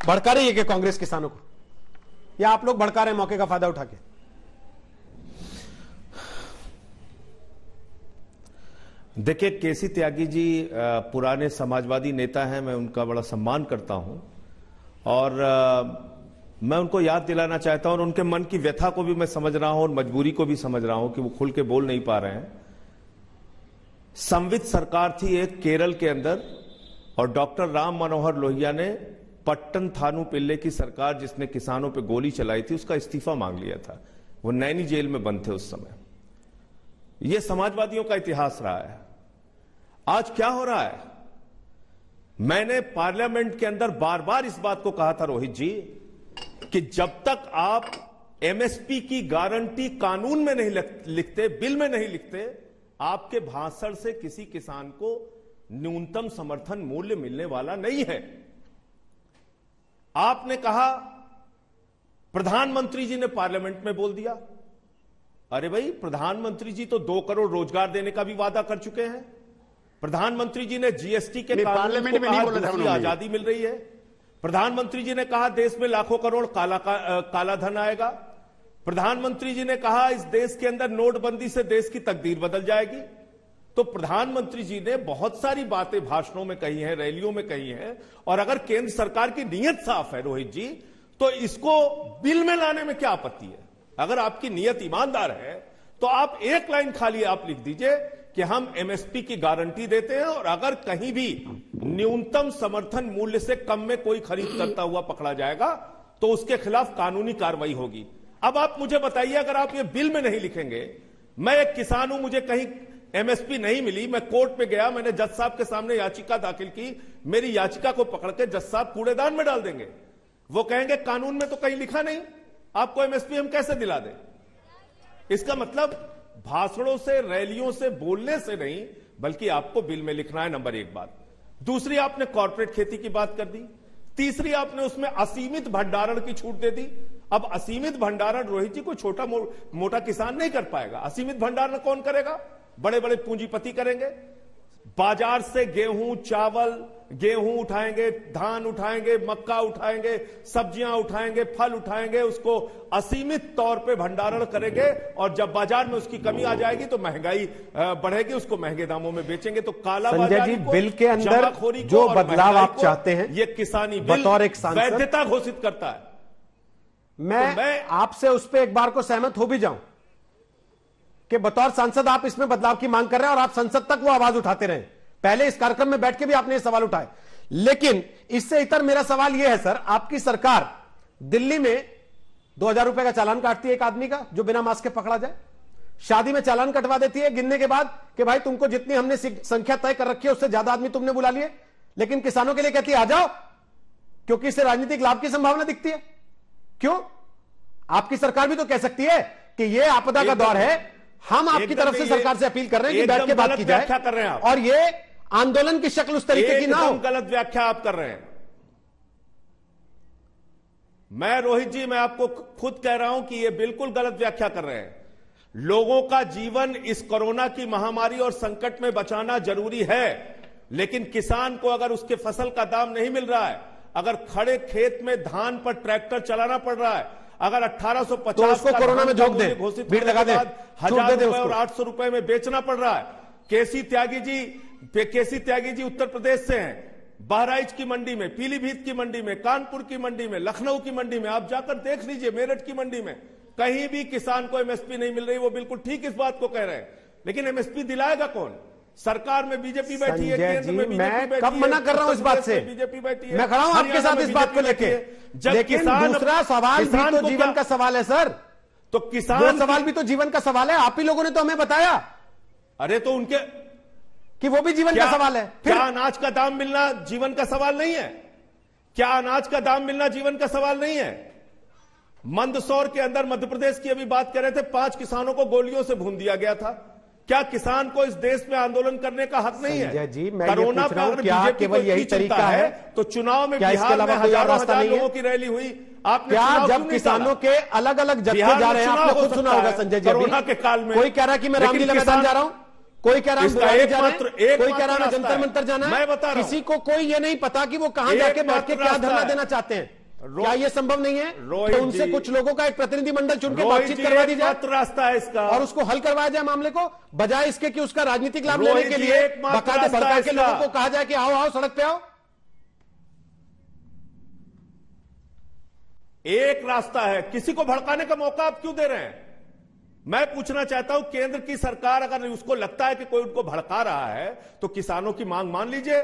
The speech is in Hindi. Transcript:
भड़का रही है कि कांग्रेस किसानों को, या आप लोग भड़का रहे हैं मौके का फायदा उठा के? देखिए, केसी त्यागी जी पुराने समाजवादी नेता हैं, मैं उनका बड़ा सम्मान करता हूं और मैं उनको याद दिलाना चाहता हूं और उनके मन की व्यथा को भी मैं समझ रहा हूं और मजबूरी को भी समझ रहा हूं कि वो खुल के बोल नहीं पा रहे हैं। संवित सरकार थी एक केरल के अंदर और डॉक्टर राम मनोहर लोहिया ने पट्टन थानू पिल्ले की सरकार, जिसने किसानों पे गोली चलाई थी, उसका इस्तीफा मांग लिया था। वो नैनी जेल में बंद थे उस समय। यह समाजवादियों का इतिहास रहा है। आज क्या हो रहा है? मैंने पार्लियामेंट के अंदर बार बार इस बात को कहा था रोहित जी कि जब तक आप एमएसपी की गारंटी कानून में नहीं लिखते, बिल में नहीं लिखते, आपके भाषण से किसी किसान को न्यूनतम समर्थन मूल्य मिलने वाला नहीं है। आपने कहा, प्रधानमंत्री जी ने पार्लियामेंट में बोल दिया। अरे भाई, प्रधानमंत्री जी तो 2 करोड़ रोजगार देने का भी वादा कर चुके हैं। प्रधानमंत्री जी ने जीएसटी के कानून को कहा दूसरी आजादी मिल रही है। प्रधानमंत्री जी ने कहा देश में लाखों करोड़ काला धन आएगा। प्रधानमंत्री जी ने कहा इस देश के अंदर नोटबंदी से देश की तकदीर बदल जाएगी। तो प्रधानमंत्री जी ने बहुत सारी बातें भाषणों में कही हैं, रैलियों में कही हैं, और अगर केंद्र सरकार की नीयत साफ है रोहित जी, तो इसको बिल में लाने में क्या आपत्ति है? अगर आपकी नीयत ईमानदार है तो आप एक लाइन खाली आप लिख दीजिए कि हम एमएसपी की गारंटी देते हैं और अगर कहीं भी न्यूनतम समर्थन मूल्य से कम में कोई खरीद करता हुआ पकड़ा जाएगा तो उसके खिलाफ कानूनी कार्रवाई होगी। अब आप मुझे बताइए, अगर आप ये बिल में नहीं लिखेंगे, मैं एक किसान हूं, मुझे कहीं एमएसपी नहीं मिली, मैं कोर्ट पे गया, मैंने जज साहब के सामने याचिका दाखिल की, मेरी याचिका को पकड़ के जज साहब कूड़ेदान में डाल देंगे। वो कहेंगे कानून में तो कहीं लिखा नहीं, आपको एमएसपी हम कैसे दिला दें? इसका मतलब भाषणों से, रैलियों से, बोलने से नहीं, बल्कि आपको बिल में लिखना है, नंबर 1 बात। दूसरी, आपने कॉर्पोरेट खेती की बात कर दी। तीसरी, आपने उसमें असीमित भंडारण की छूट दे दी। अब असीमित भंडारण रोहित जी कोई छोटा मोटा किसान नहीं कर पाएगा। असीमित भंडारण कौन करेगा? बड़े बड़े पूंजीपति करेंगे। बाजार से गेहूं, चावल, गेहूं उठाएंगे, धान उठाएंगे, मक्का उठाएंगे, सब्जियां उठाएंगे, फल उठाएंगे, उसको असीमित तौर पे भंडारण करेंगे और जब बाजार में उसकी कमी आ जाएगी तो महंगाई बढ़ेगी, उसको महंगे दामों में बेचेंगे। तो कालाबाजारी को, बिल के अंदर जो बदलाव आप चाहते हैं, ये किसानी बिल वैधता घोषित करता है। मैं आपसे उस पर एक बार को सहमत हो भी जाऊं कि बतौर सांसद आप इसमें बदलाव की मांग कर रहे हैं और आप संसद तक वो आवाज उठाते रहे। पहले इस कार्यक्रम में बैठ के भी आपने ये सवाल उठाए, लेकिन इससे इतर मेरा सवाल यह है सर, आपकी सरकार दिल्ली में 2000 रुपए का चालान काटती है एक आदमी का जो बिना मास्क के पकड़ा जाए, शादी में चालान कटवा देती है गिनने के बाद कि भाई तुमको जितनी हमने संख्या तय कर रखी है उससे ज्यादा आदमी तुमने बुला लिए, लेकिन किसानों के लिए कहती है आ जाओ, क्योंकि इससे राजनीतिक लाभ की संभावना दिखती है। क्यों? आपकी सरकार भी तो कह सकती है कि यह आपदा का दौर है, हम आपकी तरफ से सरकार से अपील कर रहे हैं कि बैठ के बात की जाए, कर रहे हैं आप, और ये आंदोलन की शक्ल उस तरीके की ना हो। गलत व्याख्या आप कर रहे हैं। मैं रोहित जी, मैं आपको खुद कह रहा हूं कि ये बिल्कुल गलत व्याख्या कर रहे हैं। लोगों का जीवन इस कोरोना की महामारी और संकट में बचाना जरूरी है, लेकिन किसान को अगर उसके फसल का दाम नहीं मिल रहा है, अगर खड़े खेत में धान पर ट्रैक्टर चलाना पड़ रहा है, अगर 1850 तो उसको कोरोना में झोंक दे, भीड़ लगा दे, 1000 रुपए और 800 रुपए में बेचना पड़ रहा है। केसी त्यागी जी उत्तर प्रदेश से हैं, बहराइच की मंडी में, पीलीभीत की मंडी में, कानपुर की मंडी में, लखनऊ की मंडी में, आप जाकर देख लीजिए, मेरठ की मंडी में कहीं भी किसान को एमएसपी नहीं मिल रही। वो बिल्कुल ठीक इस बात को कह रहे हैं, लेकिन एमएसपी दिलाएगा कौन? सरकार में बीजेपी बैठी है, केंद्र में बीजेपी बैठी है। कब मना कर रहा हूं इस बात से? बीजेपी बैठी है, मैं खड़ा हूं आपके साथ इस बात को लेके। लेकिन दूसरा सवाल भी तो जीवन का सवाल है सर, तो किसान सवाल भी तो जीवन का सवाल है। आप ही लोगों ने तो हमें बताया, अरे तो उनके कि वो भी जीवन का सवाल है। क्या अनाज का दाम मिलना जीवन का सवाल नहीं है? क्या अनाज का दाम मिलना जीवन का सवाल नहीं है? मंदसौर के अंदर मध्य प्रदेश की अभी बात कर रहे थे, 5 किसानों को गोलियों से भून दिया गया था। क्या किसान को इस देश में आंदोलन करने का हक नहीं है? जी, मैं कोरोना पर अगर बीजेपी को यही तरीका है तो चुनाव में बिहार में हजारों लोगों की रैली हुई, आपने क्या जब किसानों के अलग अलग जत्थे जा रहे हैं, आपने खुद सुना होगा संजय जी, कोरोना के काल में कोई कह रहा है कि मैं रामलीला मैदान जा रहा हूं, कोई कह रहा एक कोई कह रहा है जंतर मंतर जाना है। मैं बता रहा हूं, किसी को कोई ये नहीं पता कि वो कहां जाके बैठ के क्या धरना देना चाहते हैं। क्या ये संभव नहीं है? तो उनसे कुछ लोगों का एक प्रतिनिधिमंडल चुन के बातचीत करवा दी जाए, रास्ता है इसका, और उसको हल करवाया जाए मामले को, बजाय इसके कि उसका राजनीतिक लाभ लेने के लिए बकायदे भड़का के लोगों को कहा जाए कि आओ आओ सड़क पे आओ। एक रास्ता है, किसी को भड़काने का मौका आप क्यों दे रहे हैं? मैं पूछना चाहता हूं, केंद्र की सरकार अगर उसको लगता है कि कोई उनको भड़का रहा है तो किसानों की मांग मान लीजिए।